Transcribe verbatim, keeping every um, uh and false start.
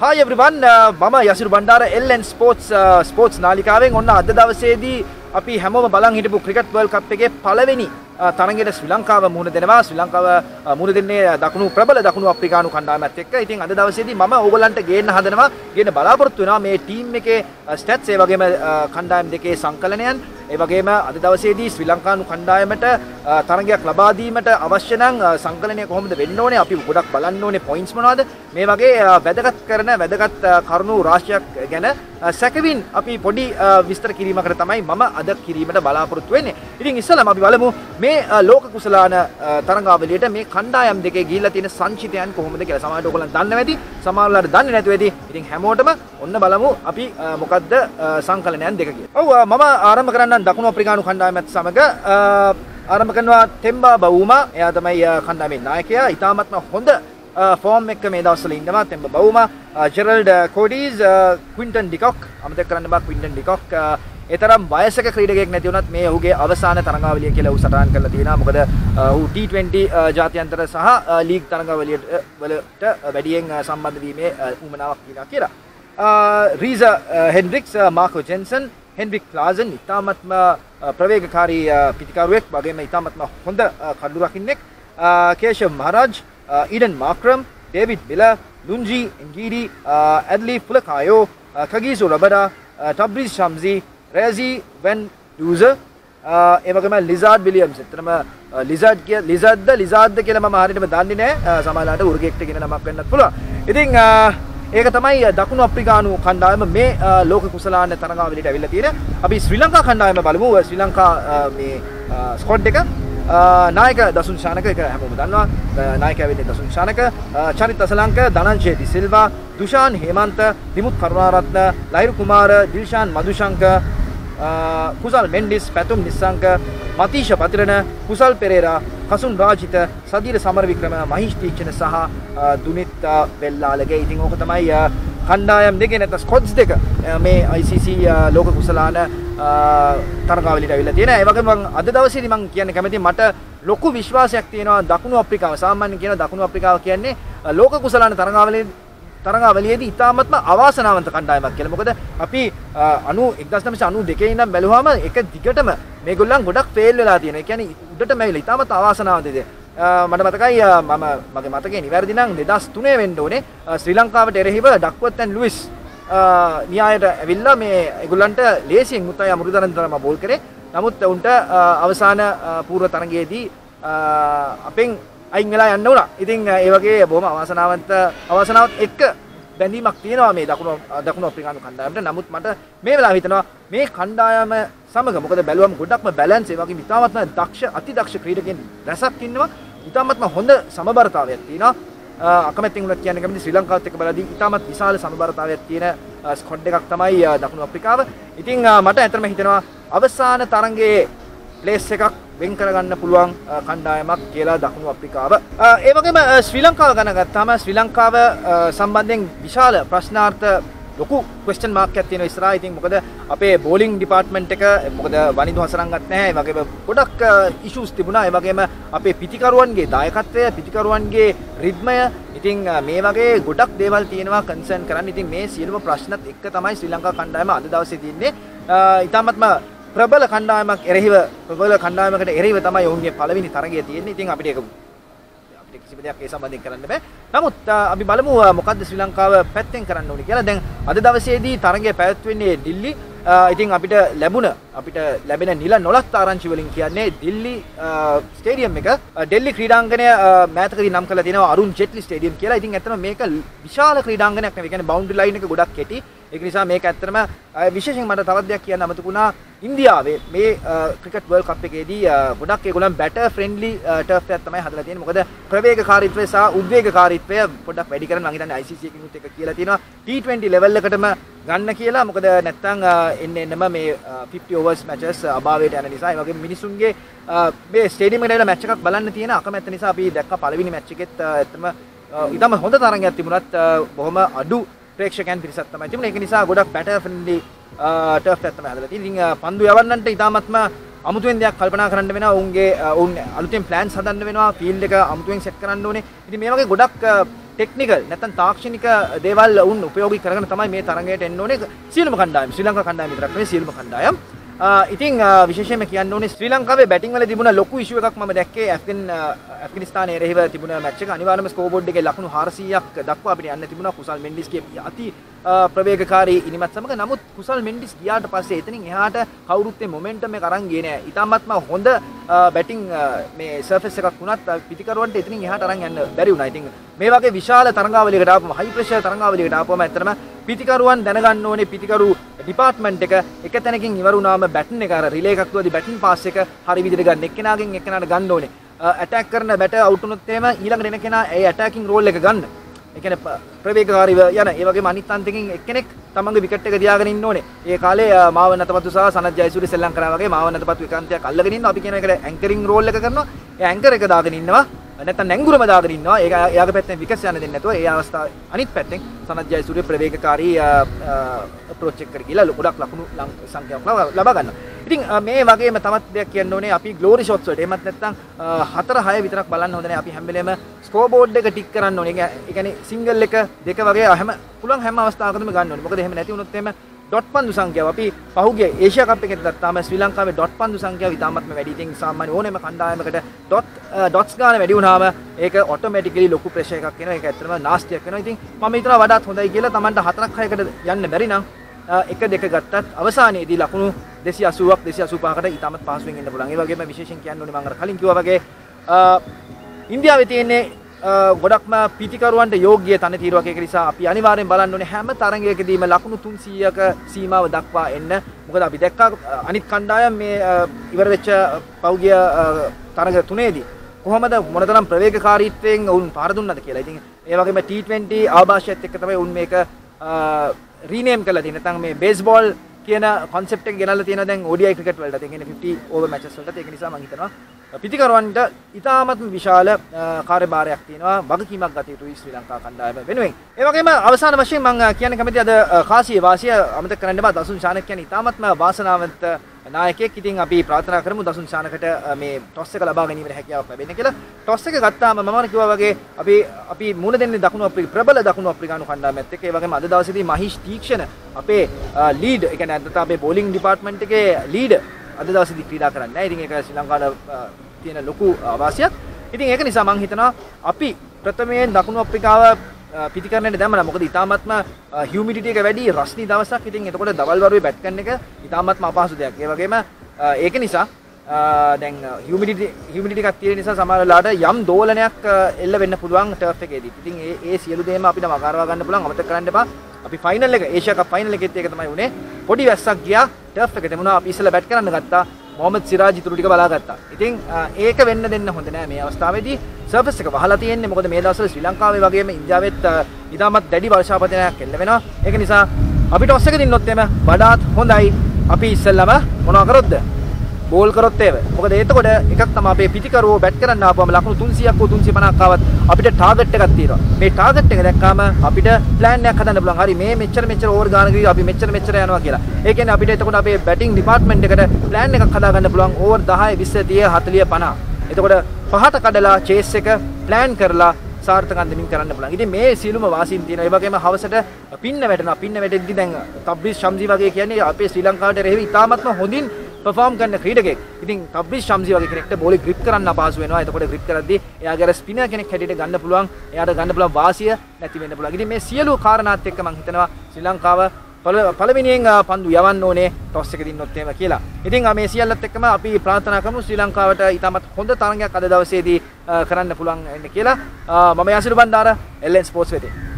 Hi everyone, මම Yasiru Bandara L N Sports sports නාලිකාවෙන් ඔන්න අද දවසේදී අපි හැමෝම බලන් හිටපු ක්‍රිකට් වර්ල්ඩ් කප් එකේ පළවෙනි තරඟයට ශ්‍රී ලංකාව මුහුණ දෙනවා. ශ්‍රී ලංකාව මුහුණ දෙන්නේ දකුණු ප්‍රබල දකුණු අප්‍රිකානු කණ්ඩායමත් එක්ක. ඉතින් අද දවසේදී මම ඕගොල්ලන්ට ගේන්න හදනවා, ගේන්න බලාපොරොත්තු වෙනවා මේ ටීම් එකේ ස්ටැට්ස් ඒ වගේම කණ්ඩායම් දෙකේ සංකලනයන්. ඒ වගේම අද දවසේදී ශ්‍රී ලංකානු කණ්ඩායමට තරඟයක් ලබා දීමට අවශ්‍ය නම් සංකලනය කොහොමද වෙන්න ඕනේ, අපි ගොඩක් බලන්න ඕනේ පොයින්ට්ස් මොනවද, මේ වගේ වැදගත් කරන වැදගත් කරුණු රාශියක් ගැන සැකවින් අපි පොඩි විස්තර කිරීමකට තමයි මම අද කිරීමට බලාපොරොත්තු වෙන්නේ. ඉතින් ඉස්සෙල්ලාම අපි බලමු මේ ලෝක කුසලාන තරඟාවලියට මේ කණ්ඩායම් දෙකේ ගිහිල්ලා තියෙන සංචිතයන් කොහොමද කියලා. සමහරවිට ඔයගොල්ලන් දන්නව ඇති, සමහරවල්ලාට දන්නේ නැතුව ඇති. ඉතින් හැමෝටම ඔන්න බලමු අපි මොකද්ද සංකලනයන් දෙක කියලා. ඔව් මම ආරම්භ කරන්නම් දකුණු අප්‍රිකානු කණ්ඩායමත් සමග. ආරම්භ කරනවා ටෙම්බා බවුමා. එයා තමයි කණ්ඩායමේ නායකයා. ඉතාමත්ම හොඳ ෆෝම් එක මේ දවස්වල ඉන්නවා ටෙම්බා බවුමා. ජෙරල්ඩ් කෝඩීස්, ක්වින්ටන් ඩිකොක්, අමතක කරන්න බා ක්වින්ටන් ඩිකොක් ඒ තරම් වයසක ක්‍රීඩකයෙක් නැති වුණත් මේ ඔහුගේ අවසාන තරඟාවලිය කියලා ඔහු සටහන් කරලා තියෙනවා. මොකද ඔහු ටී ට්වෙන්ටි ජාත්‍යන්තර සහ ලීග් තරඟාවලියට වලට වැඩියෙන් සම්බන්ධ වීමේ උවමනාවක් තියෙනවා කියලා. රීසා හෙන්ඩ්‍රික්ස්, මාකෝ ජෙන්සන්, හෙන්රික් ක්ලාසන් ඉතාමත්ම ප්‍රවේගකාරී පිතිකරුවෙක් වගේම ඉතාමත්ම හොඳ කඩු රකින්නෙක්. කේෂව් මහරාජ්, ඊඩන් මාක්‍රම්, ඩේවිඩ් මිලර්, ලුන්ජි එන්ගීඩි, ඇඩ්ලි ෆුලකායෝ, කගීසු රබඩා, ටබ්‍රීස් ෂම්සි, රේසි වෙන් ඩූසර්, ඒ වගේම ලිසාඩ් විලියම්ස්. එතනම ලිසාඩ් කිය ලිසාඩ්ද ලිසාඩ්ද කියලා මම හරියටම දන්නේ නැහැ. සමහරවිට උර්ගෙක්ට කියන නමක් වෙන්නත් පුළුවන්. ඉතින් ඒක තමයි දකුණු අප්‍රිකානු කණ්ඩායම මේ ලෝක කුසලාන තරඟාවලියට ඇවිල්ලා තියෙන. අපි ශ්‍රී ලංකා කණ්ඩායම බලමු. ශ්‍රී ලංකා මේ ස්ක්වොඩ් එක නායක දසුන් ශානක, එක හැමෝම දන්නවා. නායකයා වෙන්නේ දසුන් ශානක, චරිත් අසලංක, ධනංජය ඩි සිල්වා, දුෂාන් හේමන්ත, විමුත් කරුණාරත්න, ලහිරු කුමාර, දිල්ෂාන් මදුශංක, කුසල් මෙන්ඩිස්, පැතුම් නිස්සංක, මතීෂ පතිරණ, කුසල් පෙරේරා, කසුන් රාජිත, සදීර සමරවික්‍රම, මහිෂ් තීක්ෂණ සහ දුනිත් වෙල්ලාලගේ. ඉතින් ඕක තමයි කණ්ඩායම් දෙකේ නැත්නම් ස්කොඩ්ස් දෙක මේ I C C ලෝක කුසලාන තරඟාවලියට ඇවිල්ලා තියෙනවා. ඒ වගේම මම අද දවසේදී මම කියන්න කැමතියි, මට ලොකු විශ්වාසයක් තියෙනවා දකුණු අප්‍රිකාව. සාමාන්‍යයෙන් කියන දකුණු අප්‍රිකාව කියන්නේ ලෝක කුසලාන තරඟාවලියේ තරඟාවලියේදී ඉතාමත්ම අවාසනාවන්ත කණ්ඩායමක් කියලා. මොකද අපි එක්දාස් නවසිය අනූ දෙකේ ඉඳන් බැලුවාම එක දිගටම මේගොල්ලන් ගොඩක් ෆේල් වෙලා තියෙනවා. ඒ කියන්නේ උඩටම ඇවිල්ලා ඉතාමත් අවාසනාවන්ත දෙයක්. මට මතකයි මම මගේ මතකේ නිවැරදි නම් දෙදාස් තුනේ වෙන්න ඕනේ ශ්‍රී ලංකාවට එරෙහිව ඩක්වර්ත් ඇන් ලුයිස් න්‍යායට ඇවිල්ලා මේ ඒගොල්ලන්ට ලේසියෙන් මුත්තයි අමෘතරන් තරම බෝල් කරේ. නමුත් උන්ට අවසාන පූර්ව තරඟයේදී අපෙන් අයින් වෙලා යන්න උනා. ඉතින් ඒ වගේ බොහොම අවාසනාවන්ත අවාසනාවත් එක්ක බැඳීමක් තියෙනවා මේ දකුණු දකුණු අප්‍රිකානු කණ්ඩායමට. නමුත් මට මේ වෙලාව හිතෙනවා මේ කණ්ඩායම සමග, මොකද බැලුවම ගොඩක්ම බැලන්ස්, ඒ වගේ ඉතාමත්ම දක්ෂ අතිදක්ෂ ක්‍රීඩකයන් රැසක් ඉන්නවා. ඉතාමත්ම හොඳ සමබරතාවයක් තියෙනවා. අකමැත්තෙන් උනත් කියන්නේ කැමති ශ්‍රී ලංකාවත් එක්ක බලද්දී ඉතාමත් විශාල සමබරතාවයක් තියෙන ස්කොඩ් එකක් තමයි දකුණු අප්‍රිකාව. ඉතින් මට ඇත්තටම හිතෙනවා අවසාන තරඟයේ ප්ලේස් එකක් වෙන් කරගන්න පුළුවන් කණ්ඩායමක් කියලා දකුණු අප්‍රිකාව. ඒ වගේම ශ්‍රී ලංකාව ගැන ගත්තාම ශ්‍රී ලංකාව සම්බන්ධයෙන් විශාල ප්‍රශ්නාර්ථ ලොකු ක්වෙස්චන් මාර්ක් එකක් තියෙනවා ඉස්සරහා. ඉතින් මොකද අපේ බෝලිං ඩිපාර්ට්මන්ට් එක මොකද වනිදු හසරංගත් නැහැ. ඒ වගේම ගොඩක් ඉෂුස් තිබුණා. ඒ වගේම අපේ පිටිකරුවන්ගේ දායකත්වය, පිටිකරුවන්ගේ රිද්මය, ඉතින් මේ වගේ ගොඩක් දේවල් තියෙනවා කන්සර්න් කරන්න. ඉතින් මේ සියලුම ප්‍රශ්නත් එක්ක තමයි ශ්‍රී ලංකා කණ්ඩායම අද දවසේ තින්නේ. ඉතාමත්ම ප්‍රබල කණ්ඩායමක් එරෙහිව ප්‍රබල කණ්ඩායමකට එරෙහිව තමයි ඔවුන්ගේ පළවෙනි තරගය තියෙන්නේ. ඉතින් අපිට ඒක අපිට කිසිම දෙයක් ඒ සම්බන්ධයෙන් කරන්න බෑ. නමුත් අපි බලමු මොකද්ද ශ්‍රී ලංකාව පැත්තෙන් කරන්න ඕනේ කියලා. දැන් අද දවසේදී තරගය පැවැත්වෙන්නේ දිල්ලි. ඉතින් අපිට ලැබුණ අපිට ලැබෙන නිල නොලත් ආරංචි වලින් කියන්නේ දිල්ලි ස්ටේඩියම් එක ඩෙල්ලි ක්‍රීඩාංගණය මෑතකදී නම් කරලා තියෙනවා අරුන් ජෙට්ලි ස්ටේඩියම් කියලා. ඉතින් ඇත්තටම මේක විශාල ක්‍රීඩාංගණයක් නෙවෙයි. ඒ කියන්නේ බවුන්ඩරි ලයින් එක ගොඩක් කෙටි. ඒක නිසා මේක ඇත්තටම විශේෂයෙන් මට තවත් දෙයක් කියන්න අමතකුණා. ඉන්දියාවේ මේ ක්‍රිකට් වර්ල්ඩ් කප් එකේදී ගොඩක් ඒගොල්ලන් බැටර් ෆ්‍රෙන්ඩ්ලි ටර්ෆ් එකක් තමයි හදලා තියෙන්නේ. මොකද ප්‍රවේගකාරීත්වය සහ උද්වේගකාරීත්වය පොඩ්ඩක් වැඩි කරන්න මම හිතන්නේ I C C එකකින් උත් එක කියලා තියෙනවා. ටී ට්වෙන්ටි ලෙවල් එකටම ගන්න කියලා. මොකද නැත්තම් එන්න එන්නම මේ ෆිෆ්ටි ඕවර්ස් මැචස් අභාවයට යන නිසා, ඒ වගේම මිනිසුන්ගේ මේ ස්ටේඩියම් එකට මැච් එකක් බලන්න තියෙන අකමැත්ත නිසා අපි දැක්ක පළවෙනි මැච් එකෙත් ඇත්තම ඊටම හොඳ තරගයක් තිබුණත් බොහොම අඩු ප්‍රේක්ෂකයන් පිරිසක් තමයි තිබුණේ. ඒක නිසා ගොඩක් බැටර් ෆ්‍රෙන්ඩ්ලි ටර්ෆ් එකක් තමයි හදලා තියෙන්නේ. ඉතින් පන්දු යවන්නන්ට ඉතාමත්ම අමුතුවෙන් දෙයක් කල්පනා කරන්න වෙනවා. උන්ගේ උන් අලුතෙන් ප්ලෑන්ස් හදන්න වෙනවා. ෆීල්ඩ් එක අමුතුවෙන් සෙට් කරන්න ඕනේ. ඉතින් මේ වගේ ගොඩක් ටෙක්නිකල් නැත්නම් තාක්ෂණික දේවල් උන් උපයෝගී කරගෙන තමයි මේ තරගයට එන්න ඕනේ. සියලුම කණ්ඩායම් ශ්‍රී ලංකා කණ්ඩායම විතරක් නෙවෙයි සියලුම කණ්ඩායම්. ඉතින් විශේෂයෙන්ම කියන්න ඕනේ ශ්‍රී ලංකාවේ බැටිං වල තිබුණ ලොකු ඉෂුව එකක් මම දැක්කේ ඇෆ්ගන් ඇෆ්ගනිස්තානයේ එරෙහිව තිබුණ මැච් එක. අනිවාර්යයෙන්ම ස්කෝර් බෝඩ් එකේ ලකුණු හාරසීයක් දක්වා අපිට යන්න තිබුණා කුසල් මෙන්ඩිස්ගේ අති ප්‍රවේගකාරී ඉනිමත් සමග. නමුත් කුසල් මෙන්ඩිස් ගියාට පස්සේ එතනින් එහාට කවුරුත් මේ මොමන්ටම් එක අරන් ගියේ නෑ. ඊටමත්ම හොඳ බැටිං මේ සර්ෆස් එකක් වුණත් පිටිකරුවන්ට එතනින් එහාට අරන් යන්න බැරි වුණා. ඉතින් මේ වගේ විශාල තරඟාවලියකට ආපුවම හයි ප්‍රෙෂර් තරඟාවලියකට ආපුවම ඇත්තටම පිටිකරුවන් දැනගන්න ඕනේ පිටිකරු ඩිපාර්ට්මන්ට් එක එක තැනකින් ඉවර වුණාම බැටන් එක අර රිලේ එකක් දුවදී බැටන් පාස් එක හරි විදිහට ගන්න එක්කෙනාගෙන් එක්කෙනාට ගන්න ඕනේ. ඇටැක් කරන බැට අවුට් වුණොත් එහෙම ඊළඟට එන කෙනා ඒ ඇටැකින් රෝල් එක ගන්න. ඒ කියන්නේ ප්‍රවේගකාරීව යන ඒ වගේම අනිත් අන්තකින් එක්කෙනෙක් තමන්ගේ විකට් එක දියාගෙන ඉන්න ඕනේ. ඒ කාලේ මාව නතපතු සහ සනත් ජයසූරිය සෙල්ලම් කරා වගේ මාව නතපතු එකාන්තයක් අල්ලගෙන ඉන්නවා. අපි කියන එකට ඇන්කරින් රෝල් එක කරනවා. ඒ ඇන්කර් එක දාගෙන ඉන්නවා. නැත්නම් නැංගුරම දාගෙන ඉන්නවා. ඒක එයාගේ පැත්තෙන් විකස් යන්න දෙන්නේ නැතුව ඒ අවස්ථාවේ අනිත් පැත්තෙන් සනත් ජයසූරිය ප්‍රවේගකාරී අප්‍රෝච් එක කර කියලා ගොඩක් ලකුණු සංඛ්‍යාවක් ලබා ගන්නවා. ඉතින් මේ වගේම තවත් දෙයක් කියන්න ඕනේ අපි ග්ලෝරි ෂොට්ස් වලට එහෙමත් නැත්නම් හතර හය විතරක් බලන්න හොඳ නැහැ. අපි හැම වෙලේම ස්කෝර් බෝඩ් එක ටික් කරන්න ඕනේ. ඒ කියන්නේ සිංගල් එක දෙක වගේ හැම පුළුවන් හැම අවස්ථාවකදම ගන්න ඕනේ. මොකද එහෙම නැති වුණොත් එහෙම ඩොට් පන්දු සංඛ්‍යාව අපි පහුගිය ඒෂියා කප් එකේදී ගත්තාම ශ්‍රී ලංකාවේ ඩොට් පන්දු සංඛ්‍යාව ඉතාමත්ම වැඩි. ඉතින් සාමාන්‍ය ඕනෑම කණ්ඩායමකට ඩොට් ඩොට්ස් ගන්න වැඩි වුණාම ඒක ඔටෝමැටිකලි ලොකු ප්‍රෙෂර් එකක් එනවා. ඒක ඇත්තටම නාස්ටියක් වෙනවා. ඉතින් මම හිතනවා වඩාත් හොඳයි කියලා Tamanට හතරක් හයකට යන්න බැරි නම් එක දෙක ගත්තත් අවසානයේදී ලකුණු දෙසිය අසූවක් දෙසිය අසූ පහකට ඉතාමත් පහසුවෙන් එන්න පුළුවන්. ඒ වගේම විශේෂයෙන් කියන්න ඕනේ මම අර කලින් කිව්වා වගේ ඉන්දියාවේ තියෙන්නේ ගොඩක්ම පිටිකරුවන්ට යෝග්‍ය තනතිරුවක්. ඒක නිසා අපි අනිවාර්යෙන් බලන්න ඕනේ හැම තරගයකදීම ලකුණු තුන්සීයක සීමාව දක්වා එන්න. මොකද අපි දැක්කා අනිත් කණ්ඩායම් මේ ඉවර වෙච්ච පෞගිය තරග තුනේදී කොහොමද මොනතරම් ප්‍රවේගකාරීත්වයෙන් වුන් පාර දුන්නද කියලා. ඉතින් ඒ වගේම ටී ට්වෙන්ටි ආభాෂයත් එක්ක තමයි උන් මේක රීනේම් කරලා තියෙන්නේ. නැත්නම් මේ බේස්බෝල් කියන concept එක ගෙනල්ලා තියෙනවා දැන් O D I cricket වලට. ඒ කියන්නේ fifty over matches වලට. ඒක නිසා මම හිතනවා පිටිකරුවන්ට ඉතාමත්ම විශාල කාර්යභාරයක් තියෙනවා. වගකීමක් ගත යුතුයි ශ්‍රී ලංකා කණ්ඩායම වෙනුවෙන්. ඒ වගේම අවසාන වශයෙන් මම කියන්න කැමති අද කාසිය වාසිය අමතක කරන්න බෑ. දසුන් ශානක කියන්නේ ඉතාමත්ම වාසනාවන්ත නායකයෙක්. ඉතින් අපි ප්‍රාර්ථනා කරමු දසුන් ශානකට මේ ටොස් එක ලබා ගැනීමේ හැකියාවක් ලැබෙන්න කියලා. ටොස් එක ගත්තාම මම කිව්වා වගේ අපි අපි මුණ දෙන්නේ දකුණු අප්‍රිකා ප්‍රබල දකුණු අප්‍රිකානු කණ්ඩායමත් එක්ක. ඒ වගේම අද දවසේදී මහීෂ් තීක්ෂණ අපේ ලීඩ් ඒ කියන්නේ අද අපේ බෝලිං ඩිපාර්ට්මන්ට් එකේ ලීඩ් අද දවසේදී ක්‍රීඩා කරන්නේ නැහැ. ඉතින් ඒක ශ්‍රී ලංකාවට තියෙන ලොකු අවාසියක්. ඉතින් ඒක නිසා මම හිතනවා අපි ප්‍රථමයෙන් දකුණු අප්‍රිකාව පිටිකරණයට දැම්මම මොකද ඉතාමත්ම හියුමිඩිටි එක වැඩි රස්නි දවසක්. ඉතින් එතකොට දවල් වරුවේ බැට් කරන එක ඉතාමත්ම අපහසු දෙයක්. ඒ වගේම ඒක නිසා දැන් හියුමිඩිටි හියුමිඩිටි එකක් තියෙන නිසා සමහර වෙලාවට යම් දෝලනයක් එල්ල වෙන්න පුළුවන් ටර්ෆ් එකේදී. ඉතින් ඒ ඒ සියලු දේම අපිට මගහරවා ගන්න පුළුවන්. අමතක කරන්න එපා. අපි ෆයිනල් එක ඒෂියා කප් ෆයිනල් එකෙත් ඒක තමයි උනේ. පොඩි වැස්සක් ගියා ටර්ෆ් එකට. මොනවා අපි ඉස්සෙල්ලා බැට් කරන්න ගත්තා. මොහමඩ් සිරාජ් ඉතුරු ටික බලාගත්තා. ඉතින් ඒක වෙන්න දෙන්න හොඳ නෑ මේ අවස්ථාවේදී. සර්ෆස් එක වහලා තියෙන්නේ. මොකද මේ දවස්වල ශ්‍රී ලංකාවේ වගේම ඉන්දියාවෙත් ඉතාමත් දැඩි වර්ෂාපතනයක් එල්ල වෙනවා. ඒක නිසා අපි ටොස් එක දින්නොත් එම වඩාත් හොඳයි. අපි ඉස්සෙල්ලාම මොනවා කරොත්ද? බෝල් කරොත් ඒව. මොකද එතකොට එකක් තමයි අපේ පිටිකරුවෝ බැට් කරන්න ආපුවම ලකුණු තුන්සීයක් හෝ තුන්සිය පනහක් ආවත් අපිට ටාගට් එකක් තියෙනවා. මේ ටාගට් එක දැක්කාම අපිට ප්ලෑන් එකක් හදන්න පුළුවන්. හරි මේ මෙච්චර මෙච්චර ඕවර් ගානකදී අපි මෙච්චර මෙච්චර යනවා කියලා. ඒ කියන්නේ අපිට එතකොට අපේ බැටිං ඩිපාර්ට්මන්ට් එකට ප්ලෑන් එකක් හදාගන්න පුළුවන් ඕවර් දහය විස්ස තිහ හතලිහ පනහ. එතකොට පහට කඩලා චේස් එක ප්ලෑන් කරලා සාර්ථක අන්දමින් කරන්න පුළුවන්. ඉතින් මේ සියලුම වාසීන් තියෙනවා. ඒ වගේම හවසට පින්න වැටෙනවා. පින්න වැටෙද්දි දැන් තබ්රිස් ෂම්සි වගේ කියන්නේ අපේ ශ්‍රී ලංකාවට රෙහිව ඉතාමත්ම හොඳින් perform කරන ක්‍රීඩකෙක්. ඉතින් තබ්රිස් ෂම්සි වගේ කෙනෙක්ට බෝලේ ග්‍රිප් කරන්න අපහසු වෙනවා. එතකොට ග්‍රිප් කරද්දී එයාගේ අර ස්පිනර් කෙනෙක් හැටියට ගන්න පුළුවන්. එයාට ගන්න පුළුවන් වාසිය නැති වෙන්න පුළුවන්. ඉතින් මේ සියලු කාරණාත් එක්ක මම හිතනවා ශ්‍රී ලංකාව පළවෙනියෙන් පන්දු යවන්න ඕනේ ටොස් එක දින්නොත් එහෙම කියලා. ඉතින් මේ සියල්ලත් එක්කම අපි ප්‍රාර්ථනා කරමු ශ්‍රී ලංකාවට ඉතාමත් හොඳ තරගයක් අද දවසේදී කරන්න පුළුවන් වෙන්න කියලා. මම Yasiru Bandara L N sports වෙතේ.